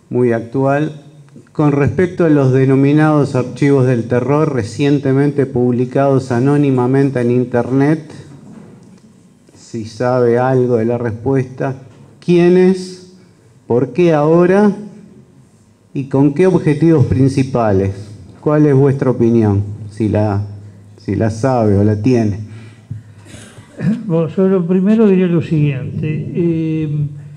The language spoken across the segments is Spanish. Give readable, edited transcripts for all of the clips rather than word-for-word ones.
muy actual. Con respecto a los denominados archivos del terror recientemente publicados anónimamente en Internet, si sabe algo de la respuesta, ¿quiénes? ¿Por qué ahora? ¿Y con qué objetivos principales? ¿Cuál es vuestra opinión? Si la sabe o la tiene. Bueno, sobre lo primero diría lo siguiente.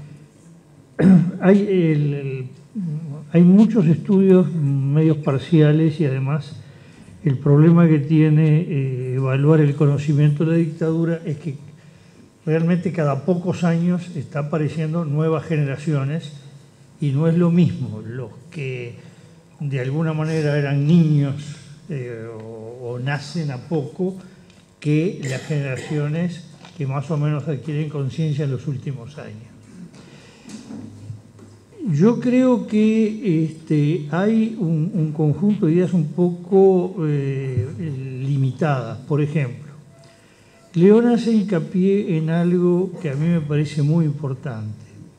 Hay muchos estudios medios parciales y además el problema que tiene evaluar el conocimiento de la dictadura es que realmente cada pocos años está apareciendo nuevas generaciones y no es lo mismo los que de alguna manera eran niños o nacen a poco que las generaciones que más o menos adquieren conciencia en los últimos años. Yo creo que hay un conjunto de ideas un poco limitadas. Por ejemplo, León hace hincapié en algo que a mí me parece muy importante.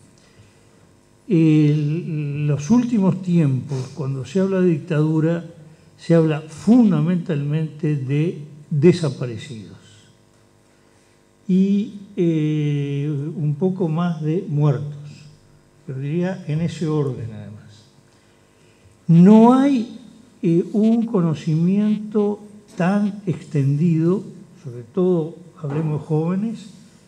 En los últimos tiempos, cuando se habla de dictadura, se habla fundamentalmente de desaparecidos y un poco más de muertos. Pero diría en ese orden además. No hay un conocimiento tan extendido, sobre todo hablemos jóvenes,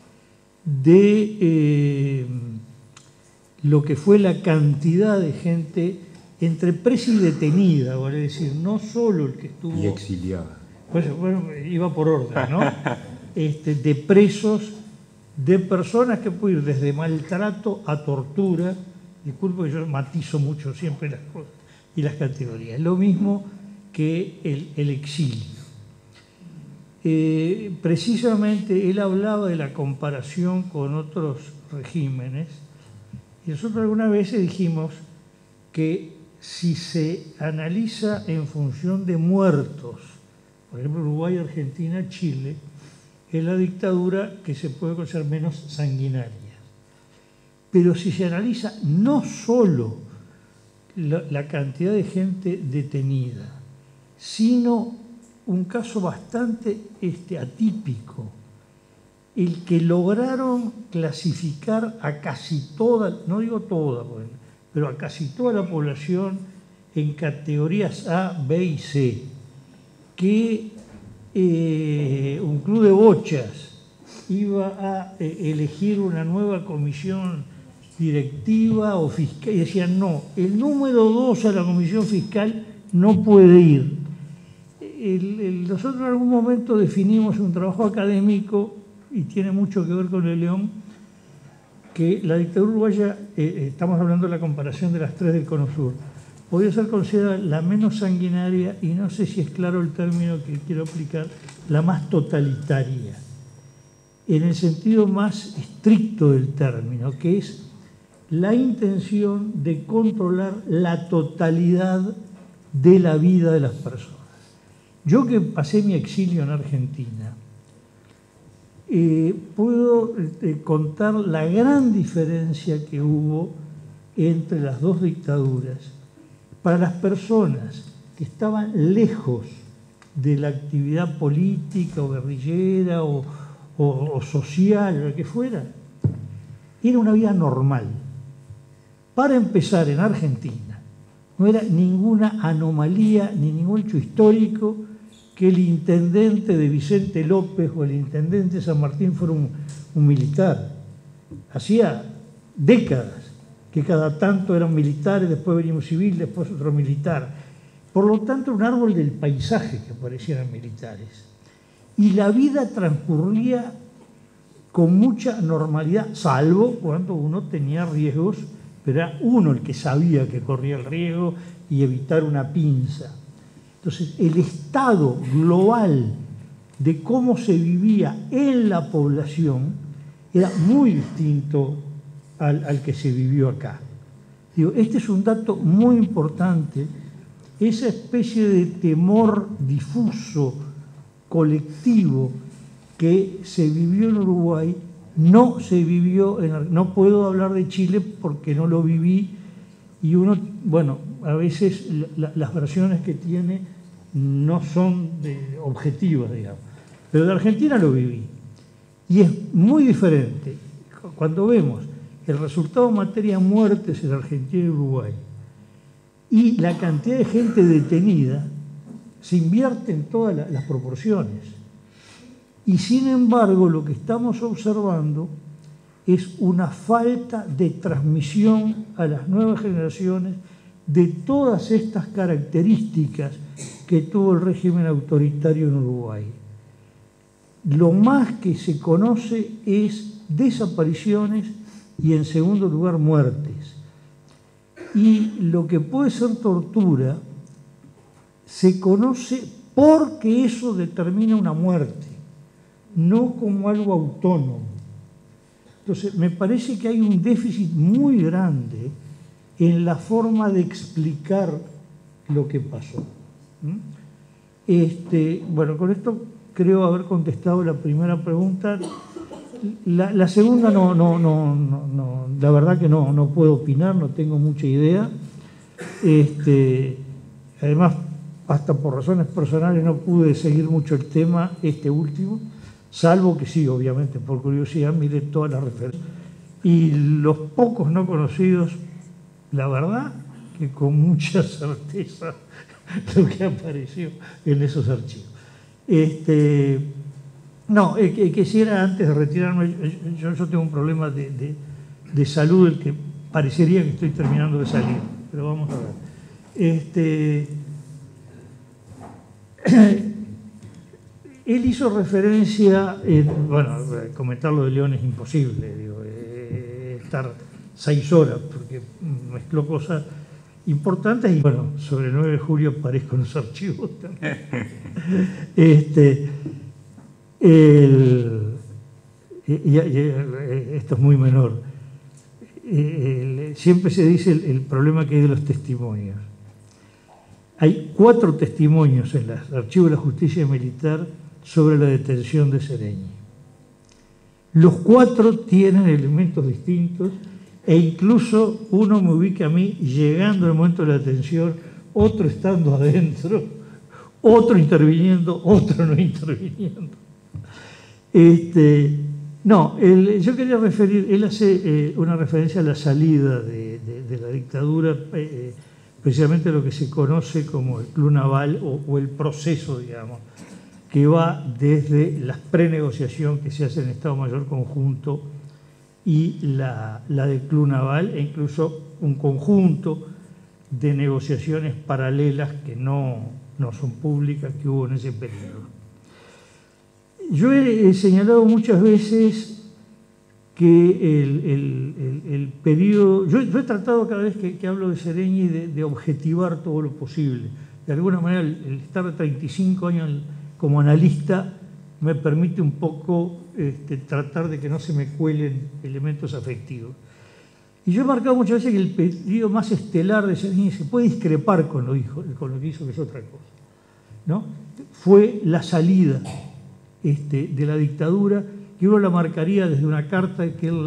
de lo que fue la cantidad de gente entre presa y detenida, vale decir, no solo el que estuvo... Y exiliada. Pues, bueno, iba por orden, ¿no? De presos, de personas que pueden ir desde maltrato a tortura. Disculpe que yo matizo mucho siempre las cosas y las categorías. Lo mismo que el exilio. Precisamente él hablaba de la comparación con otros regímenes y nosotros algunas veces dijimos que si se analiza en función de muertos, por ejemplo Uruguay, Argentina, Chile, es la dictadura que se puede considerar menos sanguinaria. Pero si se analiza no solo la cantidad de gente detenida, sino un caso bastante atípico, el que lograron clasificar a casi toda, no digo toda, pero a casi toda la población en categorías A, B y C, que un club de bochas iba a elegir una nueva comisión directiva o fiscal y decían no, el número 2 a la comisión fiscal no puede ir. Nosotros en algún momento definimos un trabajo académico y tiene mucho que ver con el León, que la dictadura uruguaya, estamos hablando de la comparación de las tres del Cono Sur, podría ser considerada la menos sanguinaria y no sé si es claro el término que quiero aplicar, la más totalitaria, en el sentido más estricto del término, que es la intención de controlar la totalidad de la vida de las personas. Yo que pasé mi exilio en Argentina, puedo contar la gran diferencia que hubo entre las dos dictaduras para las personas que estaban lejos de la actividad política o guerrillera o social, o lo que fuera. Era una vida normal. Para empezar, en Argentina no era ninguna anomalía ni ningún hecho histórico que el intendente de Vicente López o el intendente de San Martín fuera un militar. Hacía décadas que cada tanto eran militares, después venía un civil, después otro militar. Por lo tanto, un árbol del paisaje que aparecieran militares. Y la vida transcurría con mucha normalidad, salvo cuando uno tenía riesgos, pero era uno el que sabía que corría el riesgo y evitar una pinza. Entonces, el estado global de cómo se vivía en la población era muy distinto al que se vivió acá. Digo, este es un dato muy importante, esa especie de temor difuso, colectivo, que se vivió en Uruguay, no se vivió no puedo hablar de Chile porque no lo viví y uno, bueno, a veces las versiones que tiene no son objetivas, digamos. Pero de Argentina lo viví. Y es muy diferente cuando vemos el resultado en materia de muertes en Argentina y Uruguay y la cantidad de gente detenida, se invierten todas las proporciones. Y sin embargo, lo que estamos observando es una falta de transmisión a las nuevas generaciones de todas estas características que tuvo el régimen autoritario en Uruguay. Lo más que se conoce es desapariciones y, en segundo lugar, muertes. Y lo que puede ser tortura se conoce porque eso determina una muerte, no como algo autónomo. Entonces, me parece que hay un déficit muy grande en la forma de explicar lo que pasó. Bueno, con esto creo haber contestado la primera pregunta. La segunda no, la verdad que no puedo opinar, no tengo mucha idea. Además, hasta por razones personales no pude seguir mucho el tema, último, salvo que sí, obviamente, por curiosidad, miré todas las referencias. Y los pocos no conocidos, la verdad que con mucha certeza lo que apareció en esos archivos. Quisiera, antes de retirarme, yo tengo un problema de salud, el que parecería que estoy terminando de salir, pero vamos a ver. Él hizo referencia, comentar lo de León es imposible, estar 6 horas, porque mezcló cosas importantes y, bueno, sobre el 9 de julio aparezco en los archivos también. Esto es muy menor. Siempre se dice el problema que hay de los testimonios. Hay 4 testimonios en los archivos de la justicia militar sobre la detención de Sereñi. Los 4 tienen elementos distintos e incluso uno me ubica a mí llegando al momento de la detención, otro estando adentro, otro interviniendo, otro no interviniendo. Yo quería él hace una referencia a la salida de la dictadura, precisamente lo que se conoce como el Club Naval o el proceso, digamos, que va desde la prenegociación que se hace en Estado Mayor Conjunto y la del Club Naval, e incluso un conjunto de negociaciones paralelas que no son públicas que hubo en ese periodo. Yo he señalado muchas veces que el periodo... Yo he tratado cada vez que hablo de Sereñi de objetivar todo lo posible. De alguna manera, el estar 35 años como analista me permite un poco tratar de que no se me cuelen elementos afectivos. Y yo he marcado muchas veces que el periodo más estelar de Sereñi se puede discrepar con lo que hizo, que es otra cosa, ¿no? Fue la salida de la dictadura, que uno la marcaría desde una carta que él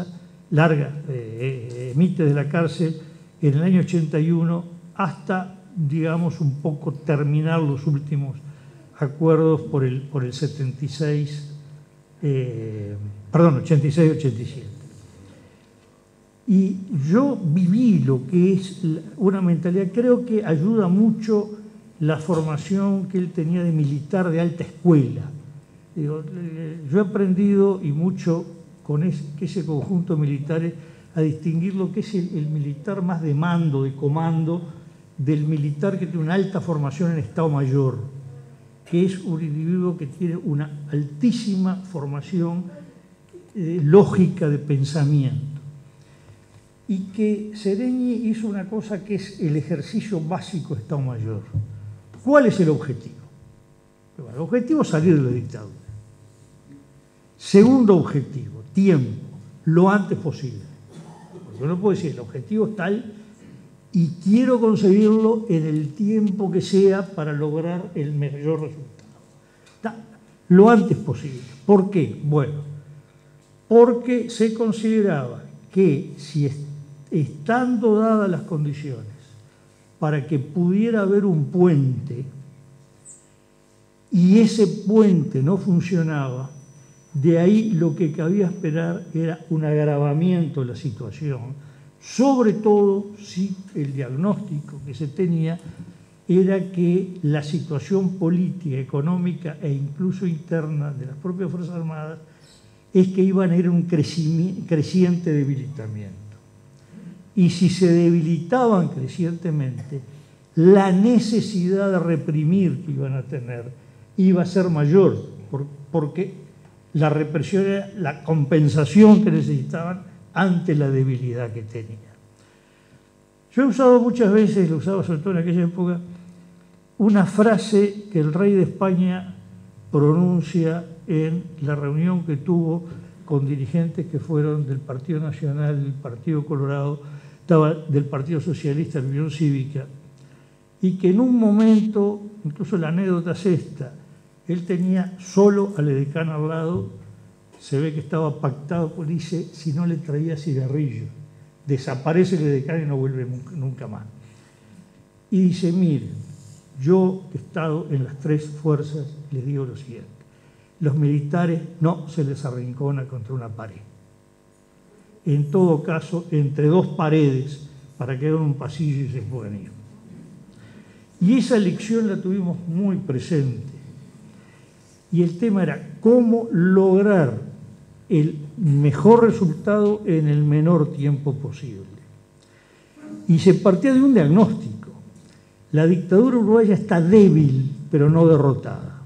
emite de la cárcel en el año 81 hasta, digamos, un poco terminar los últimos acuerdos por el 76, 86-87. Y yo viví lo que es una mentalidad, creo que ayuda mucho la formación que él tenía de militar de alta escuela. Yo he aprendido, y mucho con ese conjunto de militares, a distinguir lo que es el militar más de mando, de comando, del militar que tiene una alta formación en Estado Mayor, que es un individuo que tiene una altísima formación lógica de pensamiento. Y que Sereñi hizo una cosa que es el ejercicio básico de Estado Mayor. ¿Cuál es el objetivo? Bueno, el objetivo es salir de la dictadura. Segundo objetivo, tiempo, lo antes posible. Porque uno puede decir, el objetivo es tal y quiero conseguirlo en el tiempo que sea para lograr el mayor resultado. Lo antes posible. ¿Por qué? Bueno, porque se consideraba que si estando dadas las condiciones para que pudiera haber un puente y ese puente no funcionaba, de ahí lo que cabía esperar era un agravamiento de la situación, sobre todo si el diagnóstico que se tenía era que la situación política, económica e incluso interna de las propias Fuerzas Armadas es que iban a ir un creciente debilitamiento. Y si se debilitaban crecientemente, la necesidad de reprimir que iban a tener iba a ser mayor, porque la represión era la compensación que necesitaban ante la debilidad que tenían. Yo he usado muchas veces, lo usaba sobre todo en aquella época, una frase que el rey de España pronuncia en la reunión que tuvo con dirigentes que fueron del Partido Nacional, del Partido Colorado, del Partido Socialista, de la Unión Cívica, y que en un momento, incluso la anécdota es esta, él tenía solo al edecán al lado, se ve que estaba pactado, pues dice, si no le traía cigarrillos, desaparece el edecán y no vuelve nunca más. Y dice, miren, yo he estado en las tres fuerzas, les digo lo siguiente, los militares no se les arrincona contra una pared. En todo caso, entre dos paredes, para que hagan un pasillo y se puedan ir. Y esa lección la tuvimos muy presente. Y el tema era cómo lograr el mejor resultado en el menor tiempo posible. Y se partía de un diagnóstico. La dictadura uruguaya está débil, pero no derrotada.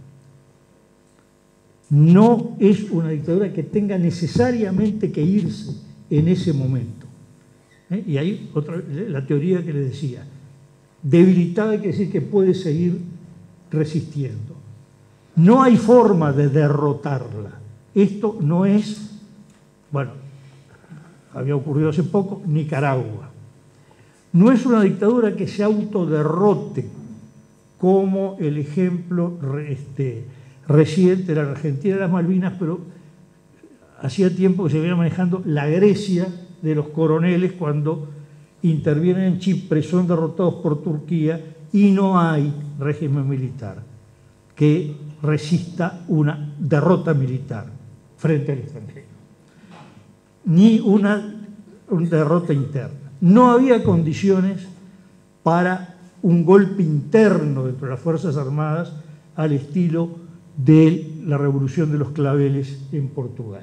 No es una dictadura que tenga necesariamente que irse en ese momento. Y ahí la teoría que les decía, debilitada quiere decir que puede seguir resistiendo. No hay forma de derrotarla. Esto no es, bueno, había ocurrido hace poco, Nicaragua. No es una dictadura que se autoderrote, como el ejemplo reciente de la Argentina de las Malvinas, pero hacía tiempo que se venía manejando la Grecia de los coroneles cuando intervienen en Chipre, son derrotados por Turquía y no hay régimen militar que resista una derrota militar frente al extranjero, ni una derrota interna. No había condiciones para un golpe interno dentro de las Fuerzas Armadas al estilo de la Revolución de los Claveles en Portugal.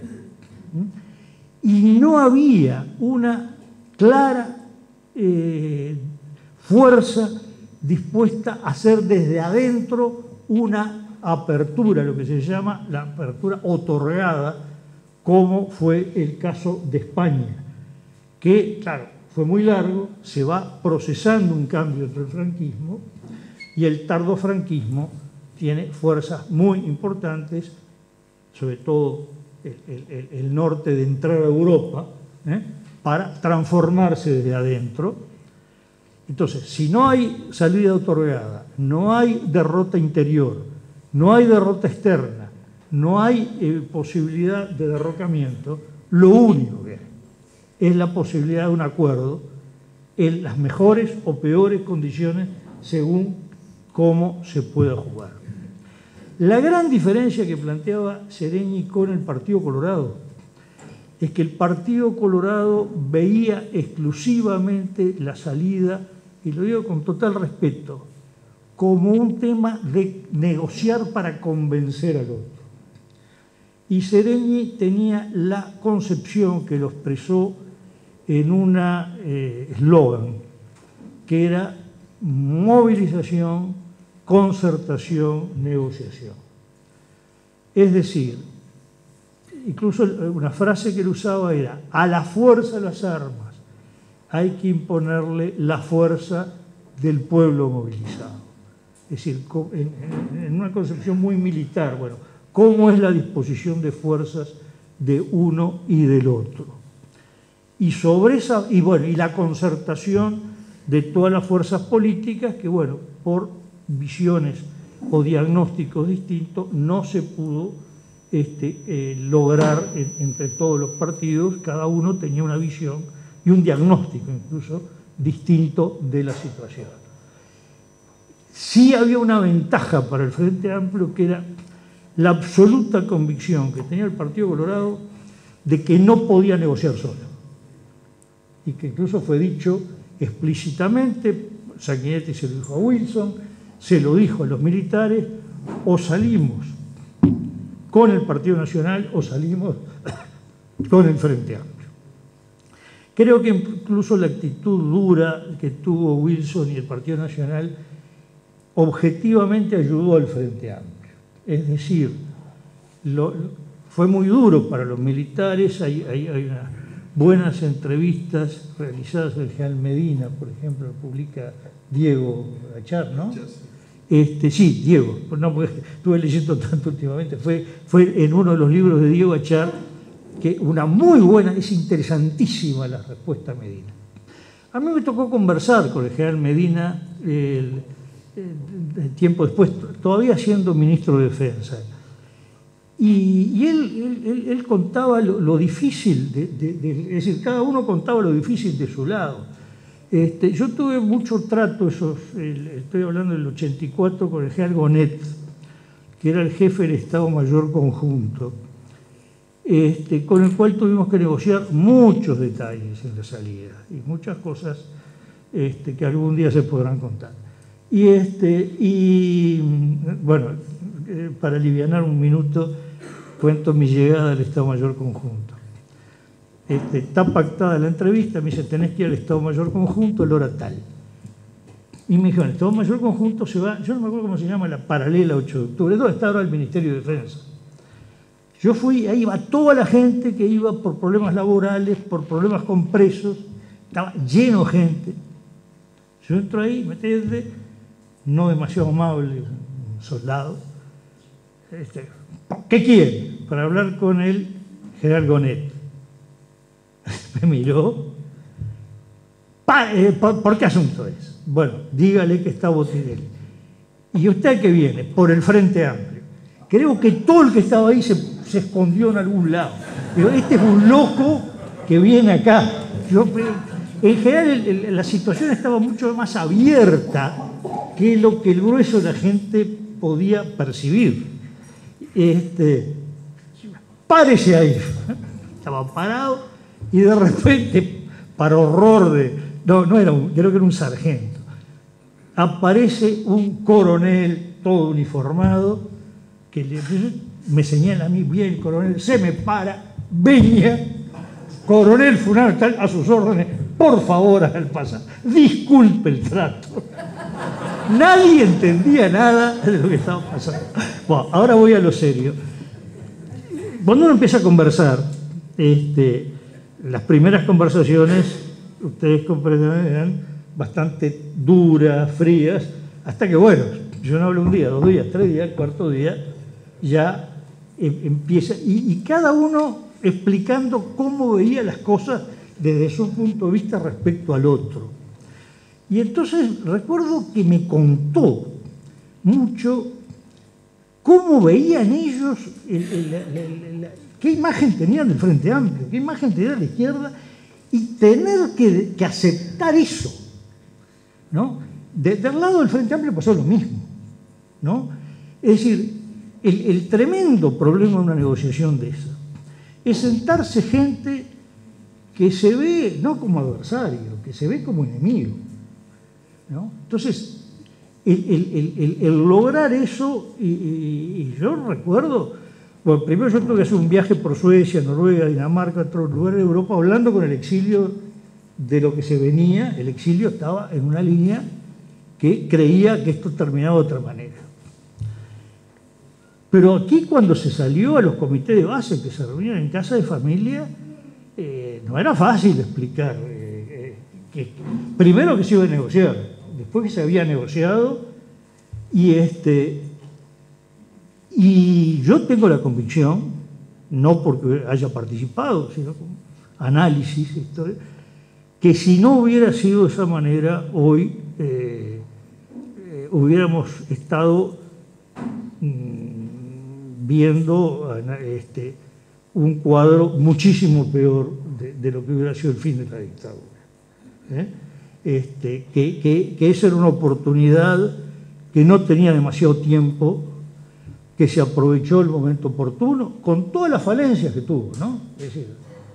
Y no había una clara fuerza dispuesta a hacer desde adentro una apertura, lo que se llama la apertura otorgada, como fue el caso de España, que, claro, fue muy largo, se va procesando un cambio entre el franquismo y el tardofranquismo tiene fuerzas muy importantes, sobre todo el norte de entrar a Europa, para transformarse desde adentro. Entonces, si no hay salida otorgada, no hay derrota interior, no hay derrota externa, no hay posibilidad de derrocamiento, lo único que hay es la posibilidad de un acuerdo en las mejores o peores condiciones según cómo se pueda jugar. La gran diferencia que planteaba Seregni con el Partido Colorado es que el Partido Colorado veía exclusivamente la salida, y lo digo con total respeto, como un tema de negociar para convencer al otro. Y Seregni tenía la concepción que lo expresó en un eslogan, que era movilización, concertación, negociación. Es decir, incluso una frase que él usaba era, a la fuerza de las armas hay que imponerle la fuerza del pueblo movilizado. Es decir, en una concepción muy militar, bueno, ¿cómo es la disposición de fuerzas de uno y del otro? Y sobre esa, y la concertación de todas las fuerzas políticas que, bueno, por visiones o diagnósticos distintos no se pudo lograr entre todos los partidos, cada uno tenía una visión y un diagnóstico incluso distinto de la situación. Sí había una ventaja para el Frente Amplio, que era la absoluta convicción que tenía el Partido Colorado de que no podía negociar solo. Y que incluso fue dicho explícitamente, Sanguinetti se lo dijo a Wilson, se lo dijo a los militares: o salimos con el Partido Nacional o salimos con el Frente Amplio. Creo que incluso la actitud dura que tuvo Wilson y el Partido Nacional objetivamente ayudó al Frente Amplio. Es decir, fue muy duro para los militares. Hay unas buenas entrevistas realizadas del general Medina, por ejemplo, publica Diego Achar, ¿no? Sí, Diego, no, porque estuve leyendo tanto últimamente, fue en uno de los libros de Diego Achar, que una muy buena, es interesantísima la respuesta a Medina. A mí me tocó conversar con el general Medina el tiempo después, todavía siendo ministro de Defensa, y él contaba lo difícil, es decir, cada uno contaba lo difícil de su lado. Yo tuve mucho trato, estoy hablando del 84, con el general Gonet, que era el jefe del Estado Mayor Conjunto, con el cual tuvimos que negociar muchos detalles en la salida y muchas cosas que algún día se podrán contar. Y bueno, para alivianar un minuto, cuento mi llegada al Estado Mayor Conjunto. Está pactada la entrevista, me dice: tenés que ir al Estado Mayor Conjunto a la hora tal. Y me dijo: el Estado Mayor Conjunto se va, yo no me acuerdo cómo se llama, la paralela 8 de octubre, ¿dónde está ahora el Ministerio de Defensa? Yo fui, ahí iba toda la gente que iba por problemas laborales, por problemas con presos, estaba lleno de gente. Yo entro ahí, me atiende, no demasiado amable, un soldado. ¿Qué quiere? Para hablar con el general Gonet. Me miró. ¿Por qué asunto es? Bueno, dígale que está Botinelli. ¿Y usted qué viene? Por el Frente Amplio. Creo que todo el que estaba ahí se escondió en algún lado. Digo, este es un loco que viene acá. En general la situación estaba mucho más abierta que lo que el grueso de la gente podía percibir. Párese ahí. Estaba parado y de repente, para horror no era creo que era un sargento, aparece un coronel todo uniformado que me señala a mí: bien, el coronel, se me para, venía, coronel fulano tal, a sus órdenes, por favor, haga el pasaje, disculpe el trato. Nadie entendía nada de lo que estaba pasando. Bueno, ahora voy a lo serio. Cuando uno empieza a conversar, las primeras conversaciones, ustedes comprenderán, eran bastante duras, frías, hasta que, bueno, yo no hablo un día, 2 días, 3 días, el cuarto día ya empieza, y cada uno explicando cómo veía las cosas desde su punto de vista respecto al otro. Y entonces recuerdo que me contó mucho cómo veían ellos, qué imagen tenían del Frente Amplio, qué imagen tenían de la izquierda, y tener que aceptar eso, ¿no? Del lado del Frente Amplio pasó lo mismo, ¿no? Es decir, el tremendo problema de una negociación de esa es sentarse gente que se ve no como adversario, que se ve como enemigo, ¿no? Entonces, el lograr eso, y yo recuerdo, bueno, primero yo tuve que hacer un viaje por Suecia, Noruega, Dinamarca, otros lugares de Europa, hablando con el exilio de lo que se venía. El exilio estaba en una línea que creía que esto terminaba de otra manera. Pero aquí, cuando se salió a los comités de base que se reunían en casa de familia, no era fácil explicar primero que se iba a negociar, después que se había negociado, y yo tengo la convicción, no porque haya participado, sino como análisis, que si no hubiera sido de esa manera, hoy hubiéramos estado viendo un cuadro muchísimo peor de lo que hubiera sido el fin de la dictadura. Que esa era una oportunidad que no tenía demasiado tiempo, que se aprovechó el momento oportuno, con todas las falencias que tuvo, ¿no? Es decir,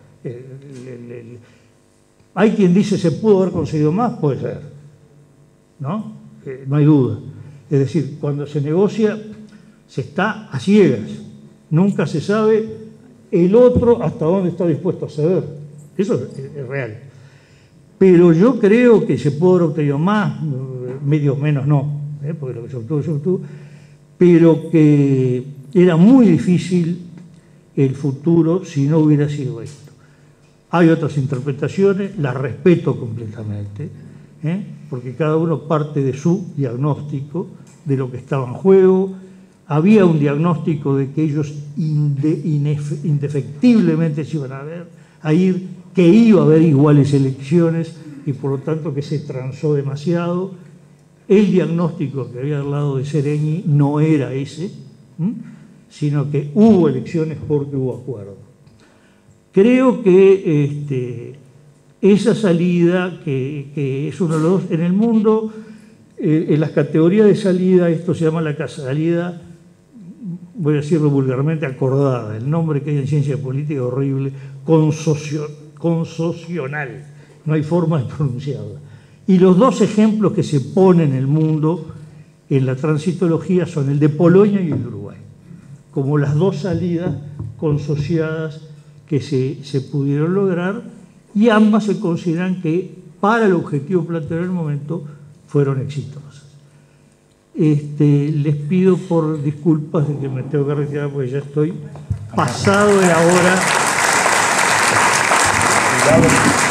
hay quien dice se pudo haber conseguido más, puede ser, ¿no? No hay duda. Es decir, cuando se negocia, se está a ciegas. Nunca se sabe el otro hasta dónde está dispuesto a ceder. Eso es real. Pero yo creo que se pudo haber obtenido más, medio menos no, porque lo que se obtuvo, pero que era muy difícil el futuro si no hubiera sido esto. Hay otras interpretaciones, las respeto completamente, porque cada uno parte de su diagnóstico, de lo que estaba en juego. Había un diagnóstico de que ellos indefectiblemente se iban a ir, que iba a haber iguales elecciones y por lo tanto que se transó demasiado. El diagnóstico que había al lado de Seregni no era ese, sino que hubo elecciones porque hubo acuerdo. Creo que esa salida, que es uno de los dos, en el mundo, en las categorías de salida, esto se llama la salida, voy a decirlo vulgarmente, acordada. El nombre que hay en ciencia política es horrible, consocional. No hay forma de pronunciarla. Y los dos ejemplos que se ponen en el mundo en la transitología son el de Polonia y el de Uruguay, como las dos salidas consociadas que se pudieron lograr, y ambas se consideran que para el objetivo planteado en el momento fueron exitosas. Les pido por disculpas de que me tengo que retirar porque ya estoy pasado de la hora.